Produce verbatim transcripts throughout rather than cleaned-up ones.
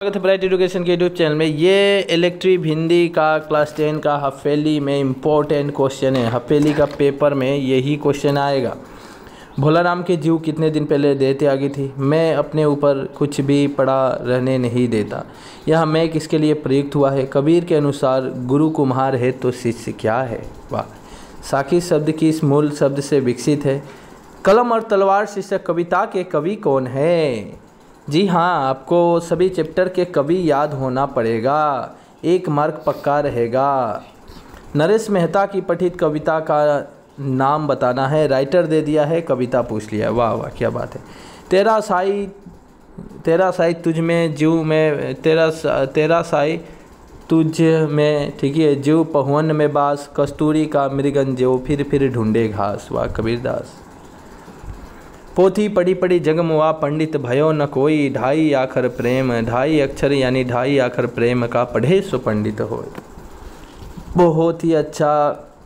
स्वागत है Bright Education के यूट्यूब चैनल में। ये इलेक्ट्रिक हिंदी का क्लास टेन का हफेली में इम्पोर्टेंट क्वेश्चन है। हफेली का पेपर में यही क्वेश्चन आएगा। भोलाराम की जीव कितने दिन पहले देह त्यागी थी। मैं अपने ऊपर कुछ भी पड़ा रहने नहीं देता। यह मैं किसके लिए प्रयुक्त हुआ है। कबीर के अनुसार गुरु कुम्हार है तो शिष्य क्या है। वाह। साखी शब्द किस मूल शब्द से विकसित है। कलम और तलवार शीर्षक कविता के कवि कौन है। जी हाँ, आपको सभी चैप्टर के कवि याद होना पड़ेगा, एक मार्क पक्का रहेगा। नरेश मेहता की पठित कविता का नाम बताना है। राइटर दे दिया है, कविता पूछ लिया। वाह वाह, क्या बात है। तेरा साई तेरा साई तुझ में जीव में तेरा तेरा साई तुझ में, ठीक है, जीव पहुअन में बास, कस्तूरी का मृगन जो फिर फिर ढूंढे घास। वाह कबीरदास। पोथी पढ़ी पढ़ी जगमुआ पंडित भयो न कोई, ढाई आखर प्रेम ढाई अक्षर यानी ढाई आखर प्रेम का पढ़े सो पंडित हो। बहुत ही अच्छा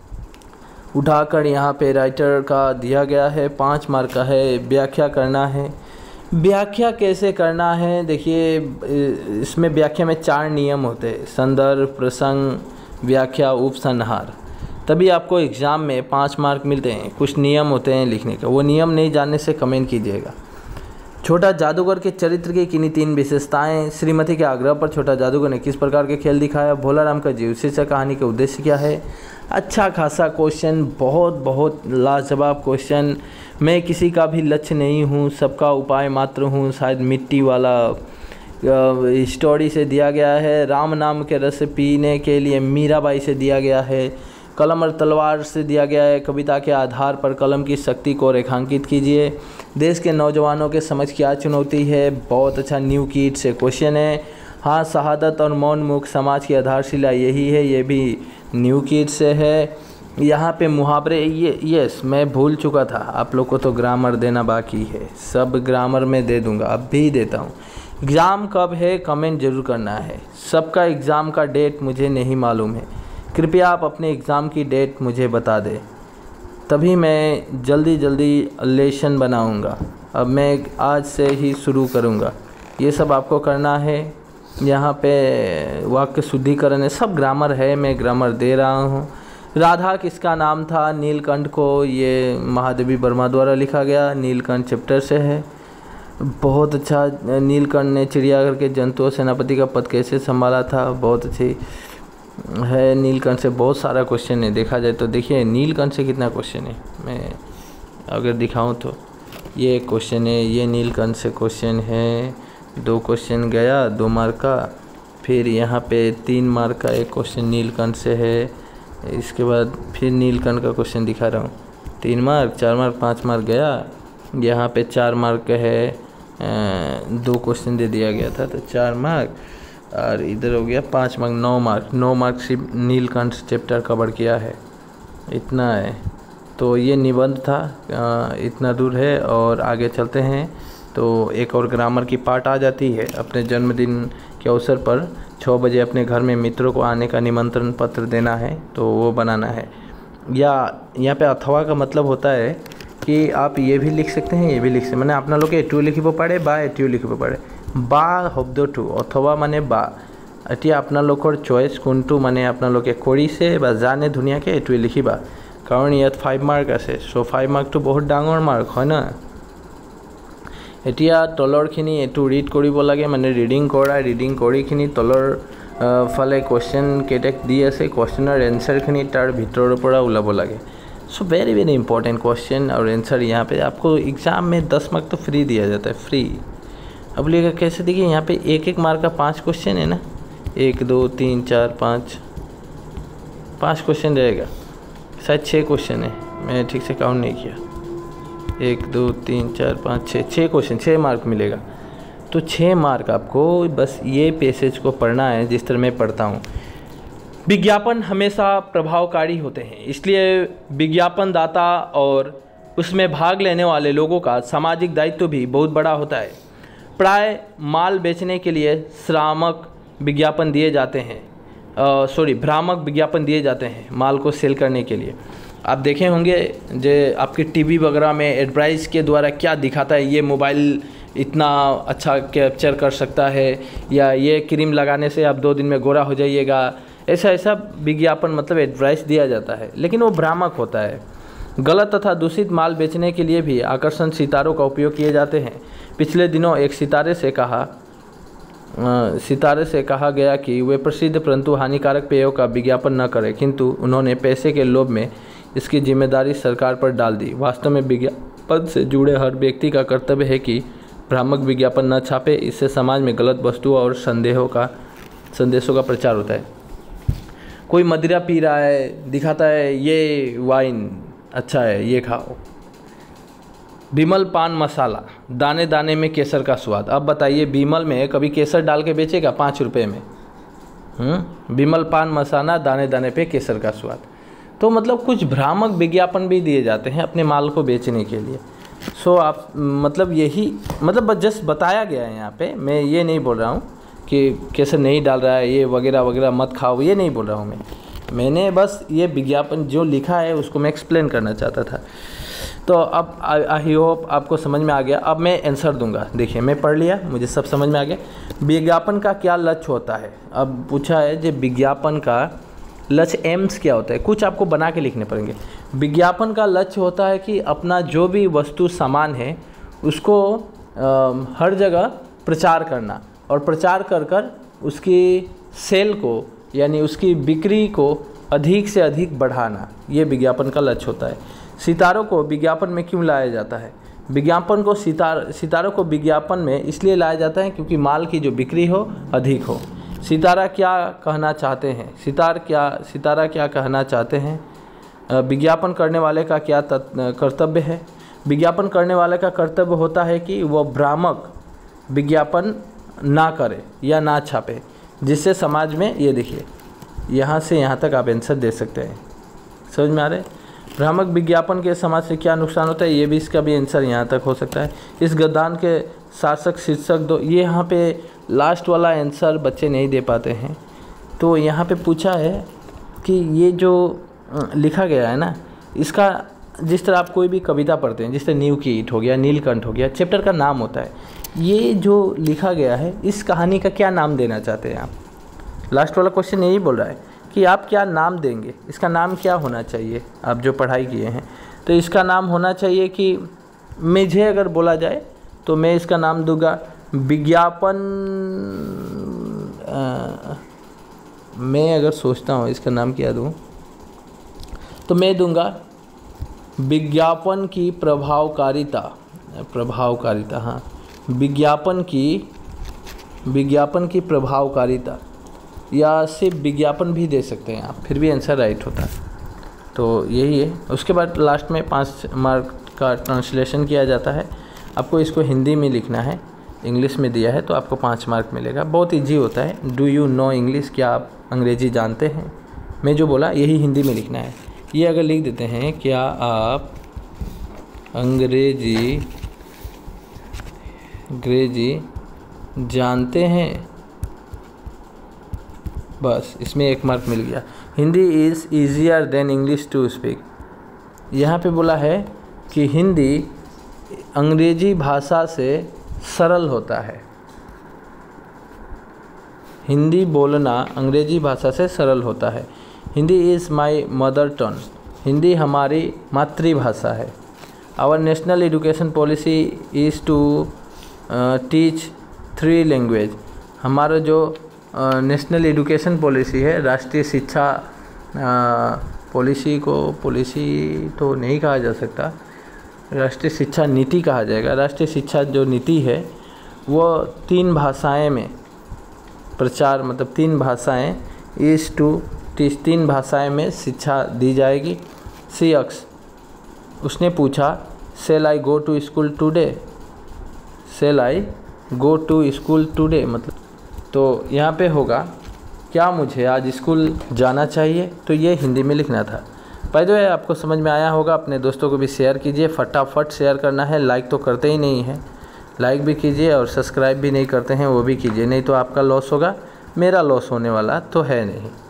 उठाकर यहाँ पे राइटर का दिया गया है। पाँच मार्क का है। व्याख्या करना है। व्याख्या कैसे करना है, देखिए इसमें व्याख्या में चार नियम होते हैं। संदर्भ, प्रसंग, व्याख्या, उपसंहार। तभी आपको एग्ज़ाम में पाँच मार्क मिलते हैं। कुछ नियम होते हैं लिखने का, वो नियम नहीं जानने से कमेंट कीजिएगा। छोटा जादूगर के चरित्र की किन्हीं तीन विशेषताएं। श्रीमती के आग्रह पर छोटा जादूगर ने किस प्रकार के खेल दिखाया। भोलाराम का जीव शीर्षक कहानी का उद्देश्य क्या है। अच्छा खासा क्वेश्चन, बहुत बहुत लाजवाब क्वेश्चन। मैं किसी का भी लक्ष्य नहीं हूँ, सबका उपाय मात्र हूँ। शायद मिट्टी वाला स्टोरी से दिया गया है। राम नाम के रस पीने के लिए मीराबाई से दिया गया है। कलम और तलवार से दिया गया है। कविता के आधार पर कलम की शक्ति को रेखांकित कीजिए। देश के नौजवानों के समझ क्या चुनौती है। बहुत अच्छा न्यू किड से क्वेश्चन है। हाँ, शहादत और मौन मुख समाज की आधारशिला यही है, ये भी न्यू किड से है। यहाँ पे मुहावरे, ये यस मैं भूल चुका था। आप लोग को तो ग्रामर देना बाकी है, सब ग्रामर में दे दूँगा, अब भी देता हूँ। एग्ज़ाम कब है कमेंट जरूर करना है। सबका एग्ज़ाम का डेट मुझे नहीं मालूम है, कृपया आप अपने एग्ज़ाम की डेट मुझे बता दें, तभी मैं जल्दी जल्दी लेसन बनाऊंगा। अब मैं आज से ही शुरू करूंगा। ये सब आपको करना है। यहाँ पे वाक्य शुद्धिकरण है, सब ग्रामर है, मैं ग्रामर दे रहा हूँ। राधा किसका नाम था। नीलकंठ को, ये महादेवी वर्मा द्वारा लिखा गया, नीलकंठ चैप्टर से है। बहुत अच्छा। नीलकंठ ने चिड़ियाघर के जंतुओं सेनापति का पद कैसे संभाला था, बहुत अच्छी है। नीलकंठ से बहुत सारा क्वेश्चन है, देखा जाए तो देखिए नीलकंठ से कितना क्वेश्चन है। मैं अगर दिखाऊं तो ये क्वेश्चन है, ये नीलकंठ से क्वेश्चन है। दो क्वेश्चन गया, दो मार्क का। फिर यहाँ पे तीन मार्क का एक क्वेश्चन नीलकंठ से है। इसके बाद फिर नीलकंठ का क्वेश्चन दिखा रहा हूँ, तीन मार्क, चार मार्क, पाँच मार्क गया। यहाँ पे चार मार्क है, दो क्वेश्चन दे दिया गया था तो चार मार्क, और इधर हो गया पाँच मार्क, नौ मार्क। नौ मार्क सिर्फ नीलकंठ चैप्टर कवर किया है, इतना है। तो ये निबंध था, आ, इतना दूर है। और आगे चलते हैं तो एक और ग्रामर की पार्ट आ जाती है। अपने जन्मदिन के अवसर पर छः बजे अपने घर में मित्रों को आने का निमंत्रण पत्र देना है, तो वो बनाना है। या यहाँ पे अथवा का मतलब होता है कि आप ये भी लिख सकते हैं, ये भी लिख सकते हैं। मैंने अपना लोग एटू लिखिब पड़े बा एटू लिखिब पड़े। বা শব্দটো অথবা মানে বা, এতিয়া আপোনালোকৰ চইচ কোনটো মানে আপোনালোকে কৰিছে বা জানে ধুনীয়াকৈ এইটোৱে লিখিবা, কাৰণ ইয়াত ফাইভ মাৰ্ক আছে। চ' ফাইভ মাৰ্কটো বহুত ডাঙৰ মাৰ্ক হয় না। এতিয়া তলৰখিনি এইটো ৰিড কৰিব লাগে, মানে ৰিডিং কৰা। ৰিডিং কৰিখিনি তলৰ ফালে কুৱেশ্যন কেইটা দি আছে, কুৱেশ্যনৰ এনচাৰখিনি তাৰ ভিতৰৰ পৰা ওলাব লাগে। So very very important question और आंसर। यहाँ पे आपको एग्ज़ाम में दस मार्क तो फ्री दिया जाता है, फ्री। अब लिखा कैसे, देखिए यहाँ पे एक एक मार्क का पांच क्वेश्चन है ना, एक दो तीन चार पाँच, पांच क्वेश्चन रहेगा। शायद छः क्वेश्चन है, मैं ठीक से काउंट नहीं किया। एक दो तीन चार पाँच छः, छः क्वेश्चन, छः मार्क मिलेगा। तो छः मार्क आपको बस ये पैसेज को पढ़ना है जिस तरह मैं पढ़ता हूँ। विज्ञापन हमेशा प्रभावकारी होते हैं, इसलिए विज्ञापन दाता और उसमें भाग लेने वाले लोगों का सामाजिक दायित्व भी बहुत बड़ा होता है। प्राय माल बेचने के लिए श्रामक विज्ञापन दिए जाते हैं, सॉरी भ्रामक विज्ञापन दिए जाते हैं माल को सेल करने के लिए। आप देखे होंगे जो आपके टीवी वगैरह में एडवर्टाइज के द्वारा क्या दिखाता है, ये मोबाइल इतना अच्छा कैप्चर कर सकता है, या ये क्रीम लगाने से आप दो दिन में गोरा हो जाइएगा, ऐसा ऐसा विज्ञापन मतलब एडवाइस दिया जाता है, लेकिन वो भ्रामक होता है। गलत तथा दूषित माल बेचने के लिए भी आकर्षण सितारों का उपयोग किए जाते हैं। पिछले दिनों एक सितारे से कहा सितारे से कहा गया कि वे प्रसिद्ध परंतु हानिकारक पेयों का विज्ञापन न करें, किंतु उन्होंने पैसे के लोभ में इसकी जिम्मेदारी सरकार पर डाल दी। वास्तव में विज्ञापन से जुड़े हर व्यक्ति का कर्तव्य है कि भ्रामक विज्ञापन न छापे, इससे समाज में गलत वस्तुओं और संदेहों का संदेशों का प्रचार होता है। कोई मदिरा पी रहा है, दिखाता है ये वाइन अच्छा है, ये खाओ। बिमल पान मसाला, दाने दाने में केसर का स्वाद। अब बताइए, बिमल में कभी केसर डाल के बेचेगा पाँच रुपये में? हम्म बिमल पान मसाला, दाने दाने पे केसर का स्वाद। तो मतलब कुछ भ्रामक विज्ञापन भी दिए जाते हैं अपने माल को बेचने के लिए। सो आप मतलब यही मतलब जस्ट बताया गया है यहाँ पे। मैं ये नहीं बोल रहा हूँ कि केसर नहीं डाल रहा है, ये वगैरह वगैरह मत खाओ, ये नहीं बोल रहा हूँ मैं मैंने बस ये विज्ञापन जो लिखा है उसको मैं एक्सप्लेन करना चाहता था। तो अब आई होप आपको समझ में आ गया। अब मैं आंसर दूंगा। देखिए, मैं पढ़ लिया, मुझे सब समझ में आ गया। विज्ञापन का क्या लक्ष्य होता है? अब पूछा है जो विज्ञापन का लक्ष्य, एम्स क्या होता है, कुछ आपको बना के लिखने पड़ेंगे। विज्ञापन का लक्ष्य होता है कि अपना जो भी वस्तु सामान है उसको आ, हर जगह प्रचार करना, और प्रचार कर कर उसकी सेल को यानी उसकी बिक्री को अधिक से अधिक बढ़ाना, ये विज्ञापन का लक्ष्य होता है। सितारों को विज्ञापन में क्यों लाया जाता है? विज्ञापन को सितार सितारों को विज्ञापन में इसलिए लाया जाता है क्योंकि माल की जो बिक्री हो अधिक हो। सितारा क्या कहना चाहते हैं? सितार क्या सितारा क्या कहना चाहते हैं? विज्ञापन करने वाले का क्या कर्तव्य है? विज्ञापन करने वाले का कर्तव्य होता है कि वह भ्रामक विज्ञापन ना करे या ना छापे, जिससे समाज में, ये देखिए यहाँ से यहाँ तक आप आंसर दे सकते हैं। समझ में आ रहे? भ्रामक विज्ञापन के समाज से क्या नुकसान होता है, ये भी इसका भी आंसर यहाँ तक हो सकता है। इस गद्दान के शासक शीर्षक दो। ये यहाँ पे लास्ट वाला आंसर बच्चे नहीं दे पाते हैं, तो यहाँ पे पूछा है कि ये जो लिखा गया है ना, इसका जिस तरह आप कोई भी कविता पढ़ते हैं, जिस तरह न्यू कीट हो गया, नीलकंठ हो गया, चैप्टर का नाम होता है। ये जो लिखा गया है इस कहानी का क्या नाम देना चाहते हैं आप? लास्ट वाला क्वेश्चन यही बोल रहा है कि आप क्या नाम देंगे, इसका नाम क्या होना चाहिए? आप जो पढ़ाई किए हैं तो इसका नाम होना चाहिए कि मुझे अगर बोला जाए तो मैं इसका नाम दूंगा विज्ञापन। मैं अगर सोचता हूँ इसका नाम क्या दूँ, तो मैं दूंगा विज्ञापन की प्रभावकारिता। प्रभावकारिता हाँ विज्ञापन की विज्ञापन की प्रभावकारिता, या सिर्फ विज्ञापन भी दे सकते हैं आप, फिर भी आंसर राइट होता है। तो यही है। उसके बाद लास्ट में पाँच मार्क का ट्रांसलेशन किया जाता है। आपको इसको हिंदी में लिखना है, इंग्लिश में दिया है तो आपको पाँच मार्क मिलेगा। बहुत इजी होता है। डू यू नो इंग्लिश, क्या आप अंग्रेजी जानते हैं? मैं जो बोला यही हिंदी में लिखना है। ये अगर लिख देते हैं, क्या आप अंग्रेजी अंग्रेजी जानते हैं, बस इसमें एक मार्क मिल गया। Hindi is easier than English to speak. यहाँ पे बोला है कि हिंदी अंग्रेजी भाषा से सरल होता है। हिंदी बोलना अंग्रेजी भाषा से सरल होता है। Hindi is my mother tongue. Hindi हमारी मातृभाषा है। Our national education policy is to teach three language. हमारा जो नेशनल एजुकेशन पॉलिसी है, राष्ट्रीय शिक्षा पॉलिसी को पॉलिसी तो नहीं कहा जा सकता, राष्ट्रीय शिक्षा नीति कहा जाएगा। राष्ट्रीय शिक्षा जो नीति है वो तीन भाषाएं में प्रचार, मतलब तीन भाषाएं इस टू टीच तीन भाषाएं में शिक्षा दी जाएगी। सी एक्स उसने पूछा, shall I go to school today, shall I go to school today, मतलब तो यहाँ पे होगा क्या मुझे आज स्कूल जाना चाहिए, तो ये हिंदी में लिखना था। बाय द वे आपको समझ में आया होगा। अपने दोस्तों को भी शेयर कीजिए, फटाफट शेयर करना है। लाइक तो करते ही नहीं हैं, लाइक भी कीजिए, और सब्सक्राइब भी नहीं करते हैं वो भी कीजिए, नहीं तो आपका लॉस होगा, मेरा लॉस होने वाला तो है नहीं।